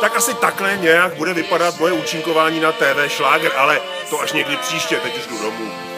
Tak asi takhle nějak bude vypadat moje účinkování na TV Šláger, ale to až někdy příště, teď už jdu domů.